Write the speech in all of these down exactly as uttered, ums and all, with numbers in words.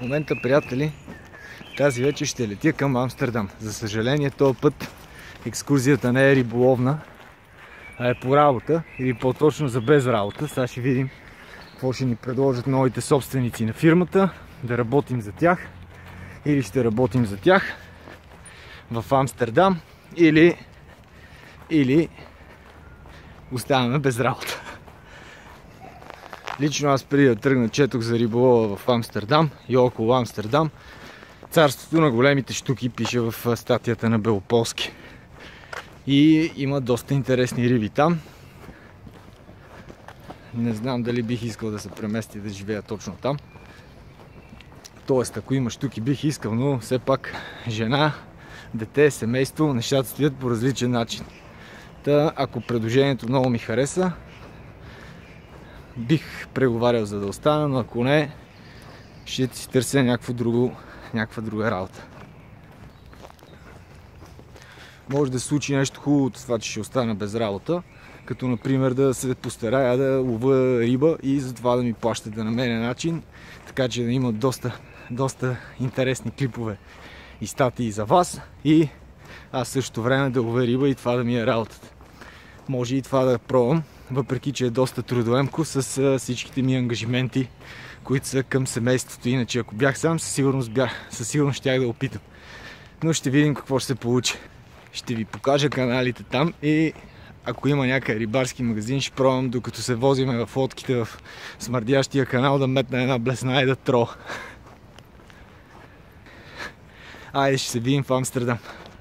В момента, приятели, тази вечер ще летя към Амстердам. За съжаление, този път екскурзията не е риболовна, а е по работа, или по-точно за без работа. Сега ще видим какво ще ни предложат новите собственици на фирмата, да работим за тях, или ще работим за тях в Амстердам, или, или оставаме без работа. Лично аз преди да тръгна четох за риболова в Амстердам и около Амстердам. Царството на големите щуки пише в статията на Белополски. И има доста интересни риби там. Не знам дали бих искал да се премести да живея точно там. Тоест, ако има щуки, бих искал, но все пак жена, дете, семейство, нещата стоят по различен начин. Та, ако предложението много ми хареса, бих преговарял за да остана, но ако не, ще си търся някакво друго, някаква друга работа. Може да се случи нещо хубаво от това, че ще остана без работа, като например да се постарая да лова риба и за това да ми плащат да намеря начин, така че да има доста, доста интересни клипове и статии за вас и аз същото време да ловя риба и това да ми е работата. Може и това да пробвам, въпреки че е доста трудоемко с всичките ми ангажименти, които са към семейството. Иначе ако бях сам, със сигурност, бях, със сигурност щях да опитам. Но ще видим какво ще се получи. Ще ви покажа каналите там и ако има някакъв рибарски магазин, ще пробвам докато се возиме в лодките в смърдящия канал да метна една блесна и да тро. Айде, ще се видим в Амстердам.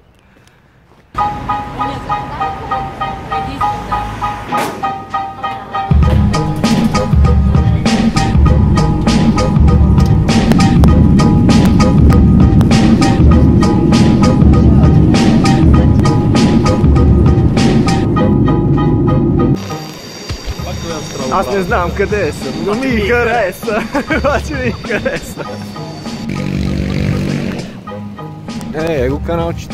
Аз не знам къде съм, но ми хареса. Обаче ми хареса. Е, его каналчето.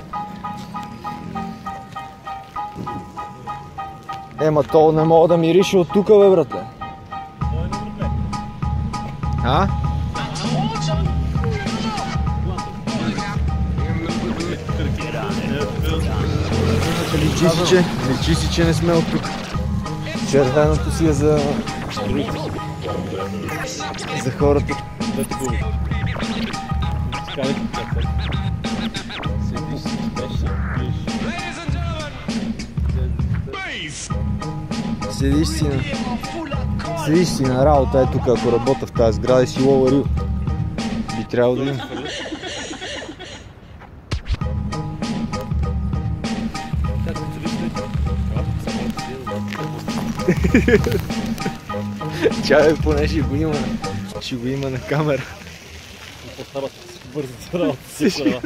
Ема то не мога да мирише от тука, бе, братле. А? Личи си, че, личи си, че не сме от тук. Червеното си е за... за хората. Седиш си на... Седиш си на работа, е тук, ако работя в тази сграда и си лова риба. Би трябвало да има. Чай, поне ще го има, ще го има на камера. Остава си бързо за работа си.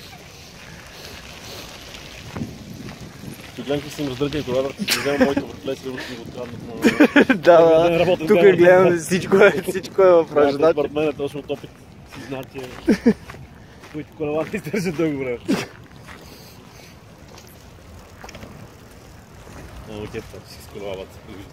Ти гледам, че съм раздърган колебър, си взема моето въртле, си да го откраднат. Да, да, тук гледам, всичко е в ръждаче. Според мен е точно от опит си знатия, които колела не издържат дълго време. Много кефта, че си с колелават се превиждат.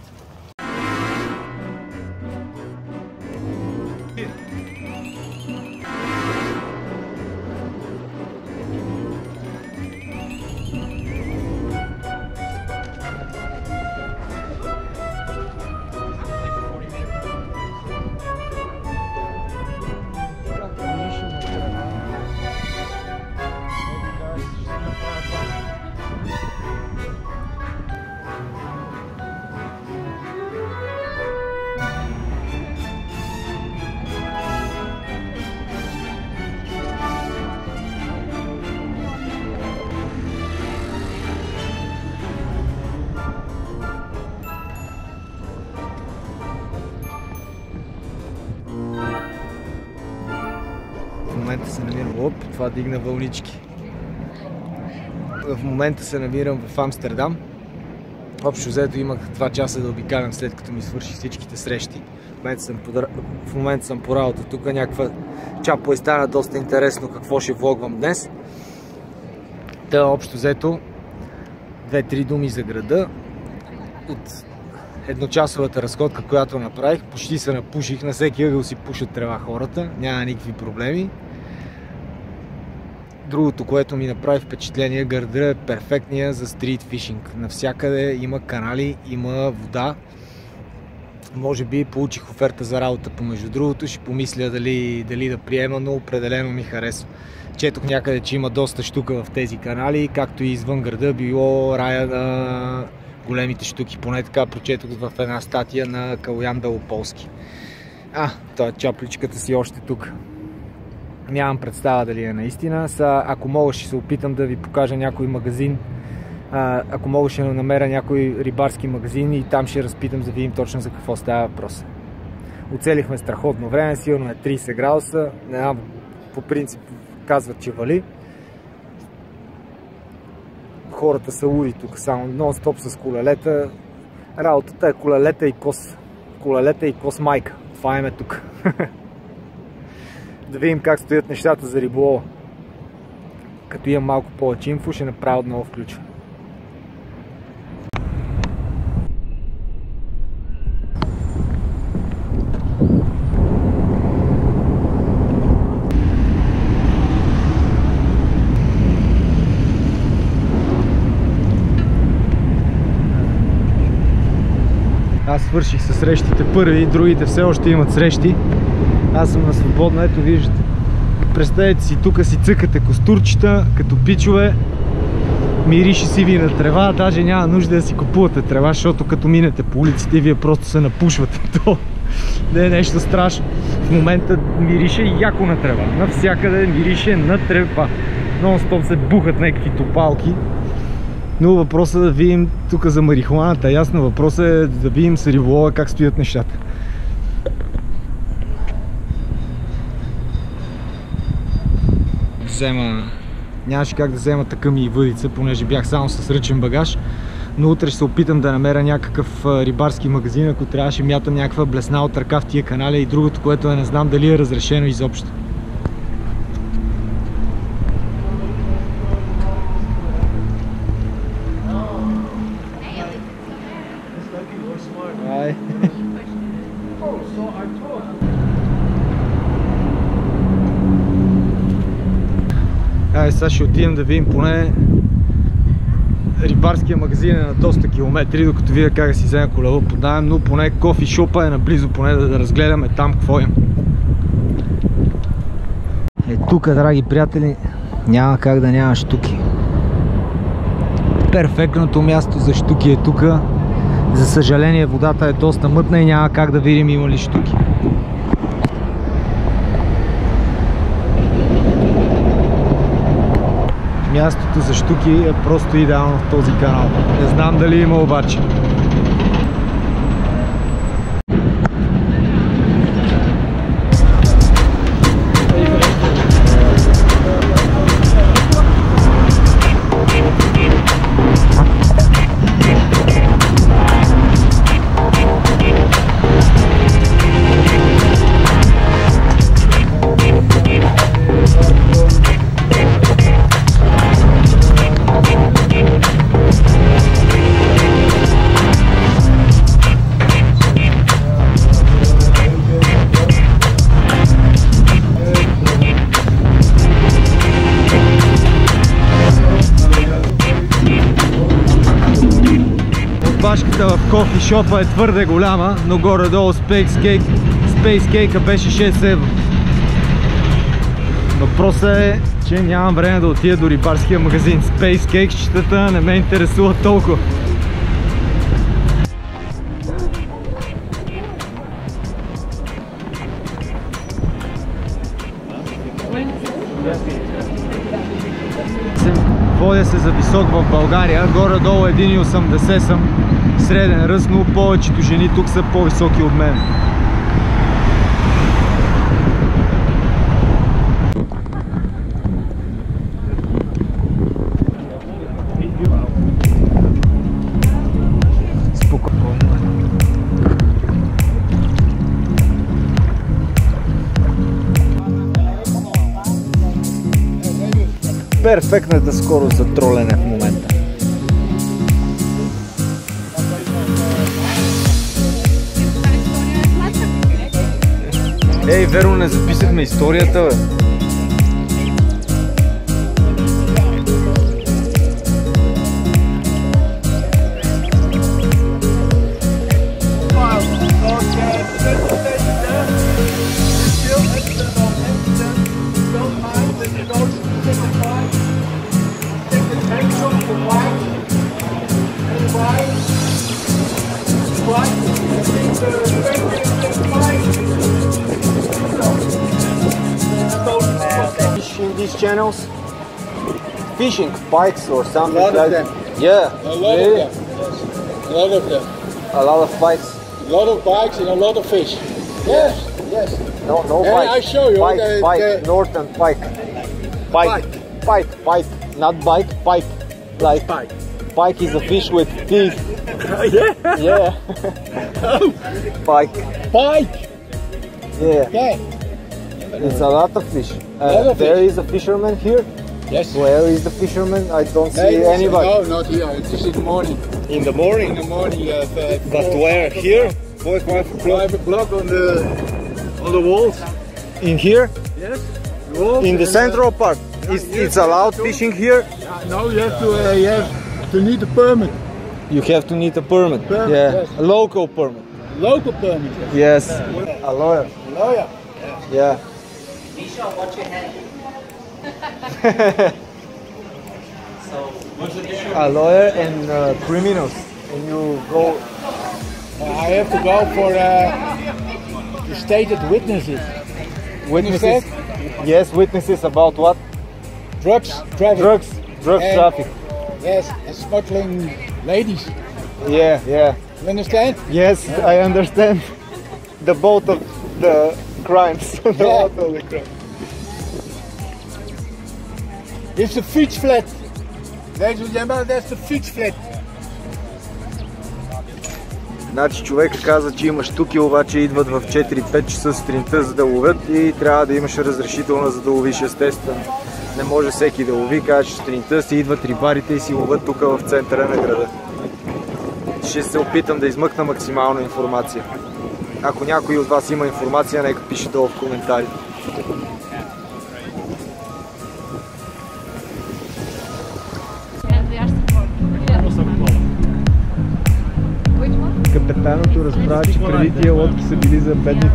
В момента се намирам, оп, това дигна вълнички. В момента се намирам в Амстердам. Общо взето имах два часа да обикалям след като ми свърши всичките срещи. В момента съм по, в момента съм по работа тук, някаква чапо и стана доста интересно какво ще влогвам днес. Та общо взето две-три думи за града. От едночасовата разходка, която направих. Почти се напуших, на всеки ъгъл си пушат трева хората, няма никакви проблеми. Другото, което ми направи впечатление, Гърдъра е перфектния за стрит фишинг. Навсякъде има канали, има вода. Може би получих оферта за работа помежду другото, ще помисля дали, дали да приема, но определено ми харесва. Четох някъде, че има доста щука в тези канали, както и извън града било рая на големите щуки. Поне така прочетох в една статия на Калоян Белополски. А, това чапличката си още тук. Нямам представа дали е наистина. Са, ако мога, ще се опитам да ви покажа някой магазин. А, ако мога, ще намеря някой рибарски магазин и там ще разпитам, за да видим точно за какво става въпрос. Оцелихме страхотно време, сигурно е трийсет градуса. Не знам, по принцип казват, че вали. Хората са луди тук, само нон-стоп с колелета. Работата е колелета и кос. Колелета и кос майка. Това е тук. Да видим как стоят нещата за риболова. Като имам малко повече инфо, ще направя отново включване. Аз свърших със срещите първи, другите все още имат срещи. Аз съм на свободна, ето виждате. Представете си, тук си цъкате костурчета, като пичове. Мирише си ви на трева, даже няма нужда да си купувате трева, защото като минете по улиците, вие просто се напушвате. То не е нещо страшно. В момента мирише яко на трева. Навсякъде мирише на трева. Нон-стоп се бухат някакви топалки. Но въпросът е да видим тук за марихуаната. Ясно, въпросът е да видим с риболова как стоят нещата. Взема... Нямаше как да взема такъми и въдица, понеже бях само с ръчен багаж. Но утре ще се опитам да намеря някакъв рибарски магазин, ако трябваше мятам някаква блесна от ръка в тия канали и другото, което е, не знам дали е разрешено изобщо. Ай, сега ще отидем да видим поне рибарския магазин е на доста километри, докато видя как да си взема колело под наем, но поне кофи шопа е наблизо, поне да, да разгледаме там какво има. Е, тук, драги приятели, няма как да няма щуки. Перфектното място за щуки е тук. За съжаление водата е доста мътна и няма как да видим има ли щуки. Мястото за щуки е просто идеално в този канал. Не знам дали има обаче. Башката в кофи шопа е твърде голяма, но горе-долу Space Cake, Space Cake беше шест евро. Въпросът е, че нямам време да отида до рибарския магазин. Space Cake-щетата не ме интересува толкова. Водя се за висок в България, горе-долу един и осемдесет съм, среден ръст, но повечето жени тук са по-високи от мен. Спокойно. Перфектната скорост за тролене в момента. Ей, верно, не записахме историята, бе. In these channels, fishing bikes or something A lot like of them. Yeah, A lot really? of them. Yes. A lot of them. A lot of bikes. A lot of bikes and a lot of fish. Yes, yes. No, no And bike. I show you Bike, the- bike, the- northern bike. Bike, bike, bike, not bike, pipe. Like Bike. bike is a fish with teeth. Yeah. Yeah. Bike. Bike. Yeah. Okay. It's a lot of fish. Uh, Lot of there fish. is a fisherman here. Yes. Where is the fisherman? I don't see Nee, anybody. No, not here. It's just in the morning. In the morning? In the morning. Uh, uh, But where? Here? four, five o'clock? Five o'clock on the on the walls. In here? Yes. The walls In the and, uh, central part. It's, it's allowed fishing here? No, you have to. Uh, you have to need a permit. You have to need a permit. Permit, Yeah, yes. a local permit. Local permit. Yes, a lawyer. Lawyer. Yeah. A lawyer and uh, criminals, and you go. Uh, I have to go for uh, the stated witnesses. Witnesses. Yes, witnesses about what? Drugs, traffic. Drugs, drugs And- traffic. Yes, and smuggling ladies. Yeah, yeah. You understand? Yes, I understand. The both of the crimes. The Yeah. both of the crimes. It's the fietsflat. Ladies and gentlemen, that's the fietsflat. Значи човека каза, че има щуки, обаче идват в четири-пет часа сутринта за да ловят и трябва да имаш разрешителна за да ловиш, естествено. Не може всеки да лови, каза, че сутринта си идват рибарите и си ловят тук в центъра на града. Ще се опитам да измъкна максимална информация. Ако някой от вас има информация, нека пише долу в коментарите. Капитаното разбра, че преди тия лодки са били за бедни.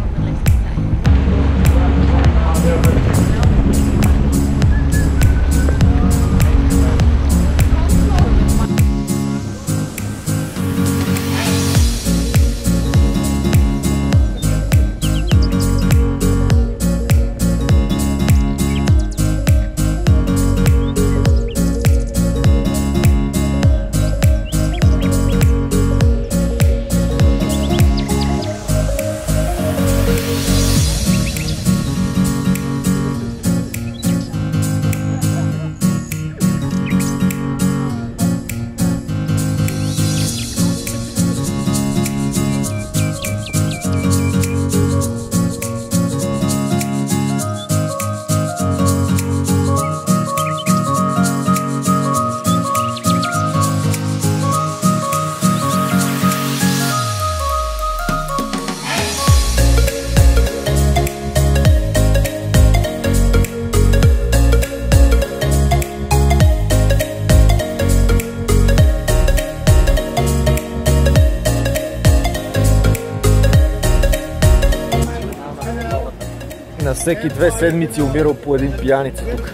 На всеки две седмици умирал по един пияница тук.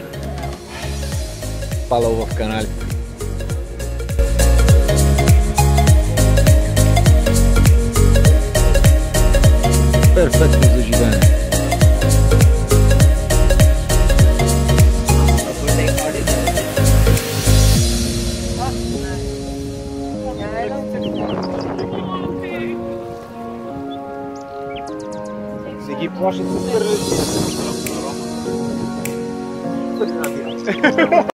Падал в каналите. Перфектно за живеене. Не ги плашат с кърлици.